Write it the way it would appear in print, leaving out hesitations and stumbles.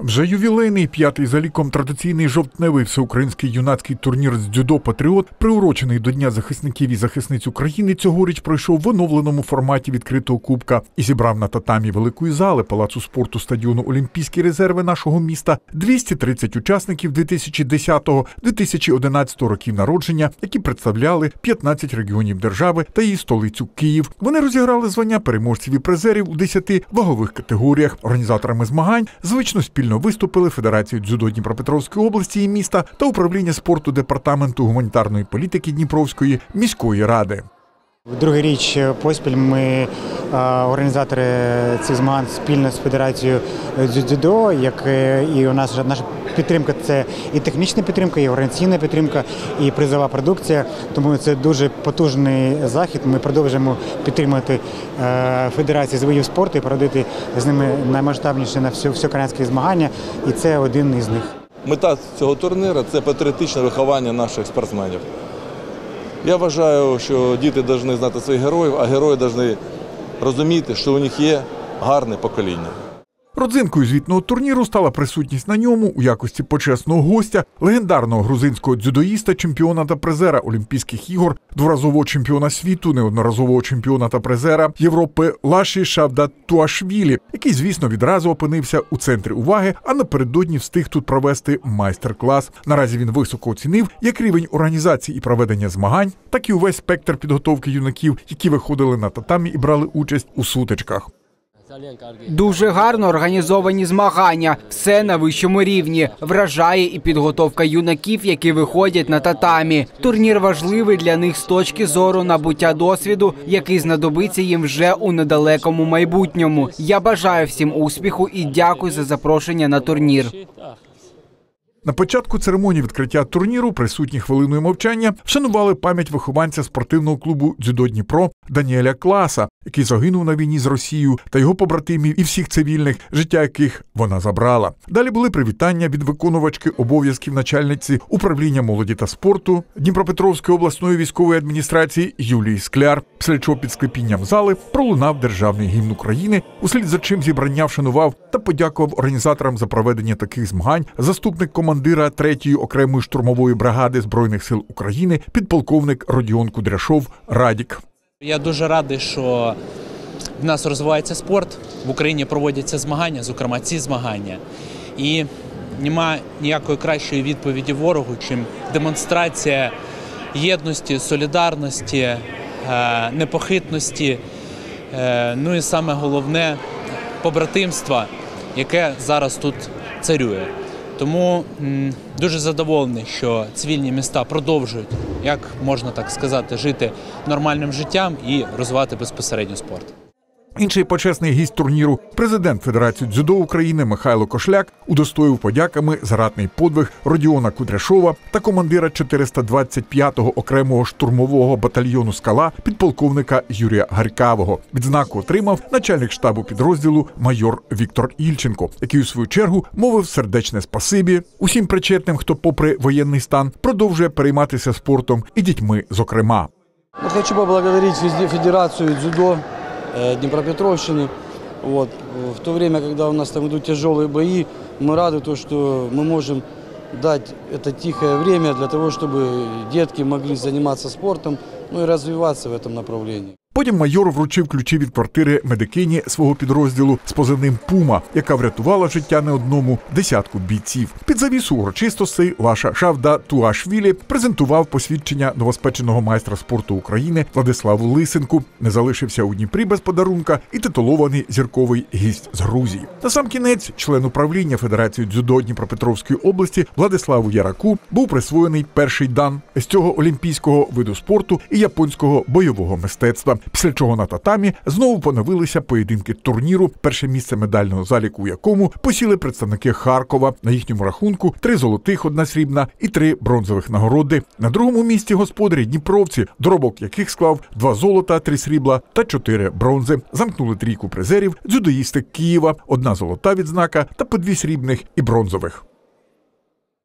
Вже ювілейний, п'ятий за ліком традиційний жовтневий всеукраїнський юнацький турнір з дзюдо «Патріот», приурочений до Дня захисників і захисниць України, цьогоріч пройшов в оновленому форматі відкритого кубка і зібрав на татамі великої зали Палацу спорту стадіону «Олімпійські резерви» нашого міста 230 учасників 2010-2011 років народження, які представляли 15 регіонів держави та її столицю Київ. Вони розіграли звання переможців і призерів у 10 вагових категоріях. Організаторами змагань звично спільно виступили Федерація дзюдо Дніпропетровської області і міста та управління спорту Департаменту гуманітарної політики Дніпровської міської ради. Другий річ поспіль ми, організатори цих змагань, спільно з Федерацією дзюдо, як і у нас наша підтримка – це і технічна підтримка, і організаційна підтримка, і призова продукція. Тому це дуже потужний захід. Ми продовжуємо підтримувати Федерацію з видів спорту і проводити з ними наймасштабніші на всеукраїнські змагання, і це один із них. Мета цього турніру – це патріотичне виховання наших спортсменів. Я вважаю, що діти повинні знати своїх героїв, а герої повинні розуміти, що у них є гарне покоління. Родзинкою звітного турніру стала присутність на ньому у якості почесного гостя легендарного грузинського дзюдоїста, чемпіона та призера Олімпійських ігор, дворазового чемпіона світу, неодноразового чемпіона та призера Європи Лаші Шавдатуашвілі, який, звісно, відразу опинився у центрі уваги, а напередодні встиг тут провести майстер-клас. Наразі він високо оцінив як рівень організації і проведення змагань, так і увесь спектр підготовки юнаків, які виходили на татамі і брали участь у сутичках. Дуже гарно організовані змагання, все на вищому рівні. Вражає і підготовка юнаків, які виходять на татамі. Турнір важливий для них з точки зору набуття досвіду, який знадобиться їм вже у недалекому майбутньому. Я бажаю всім успіху і дякую за запрошення на турнір. На початку церемонії відкриття турніру присутні хвилиною мовчання вшанували пам'ять вихованця спортивного клубу «Дзюдо Дніпро» Даніеля Класа, який загинув на війні з Росією, та його побратимів і всіх цивільних, життя яких вона забрала. Далі були привітання від виконувачки обов'язків начальниці управління молоді та спорту Дніпропетровської обласної військової адміністрації Юлії Скляр, після чого під склепінням зали пролунав державний гімн України, услід за чим зібрання вшанував та подякував організаторам за проведення таких змагань заступник командира 3-ї окремої штурмової бригади Збройних сил України підполковник Родіон Кудряшов Радік. Я дуже радий, що в нас розвивається спорт, в Україні проводяться змагання, зокрема ці змагання. І нема ніякої кращої відповіді ворогу, чим демонстрація єдності, солідарності, непохитності, ну і саме головне – побратимства, яке зараз тут царює. Тому дуже задоволений, що цивільні міста продовжують, як можна так сказати, жити нормальним життям і розвивати безпосередньо спорт. Інший почесний гість турніру, президент Федерації дзюдо України Михайло Кошляк, удостоїв подяками за ратний подвиг Родіона Кудряшова та командира 425-го окремого штурмового батальйону «Скала» підполковника Юрія Гарькавого. Відзнаку отримав начальник штабу підрозділу майор Віктор Ільченко, який у свою чергу мовив сердечне спасибі усім причетним, хто попри воєнний стан продовжує перейматися спортом і дітьми зокрема. Хочу поблагодарить Федерацию дзюдо Днепропетровщины. В то время, когда у нас там идут тяжелые бои, мы рады, что мы можем дать это тихое время для того, чтобы детки могли заниматься спортом, ну и развиваться в этом направлении. Потім майор вручив ключі від квартири медикині свого підрозділу з позивним «Пума», яка врятувала життя не одному десятку бійців. Під завісу урочистостей Лаша Шавдатуашвілі презентував посвідчення новоспеченого майстра спорту України Владиславу Лисенку. Не залишився у Дніпрі без подарунка і титулований зірковий гість з Грузії. Насамкінець член управління Федерації дзюдо Дніпропетровської області Владиславу Яраку був присвоєний перший дан з цього олімпійського виду спорту і японського бойового мистецтва. Після чого на татамі знову поновилися поєдинки турніру, перше місце медального заліку у якому посіли представники Харкова. На їхньому рахунку 3 золотих, 1 срібна і 3 бронзових нагороди. На другому місці господарі дніпровці, доробок яких склав 2 золота, 3 срібла та 4 бронзи. Замкнули трійку призерів дзюдоїсти Києва, 1 золота відзнака та по 2 срібних і бронзових.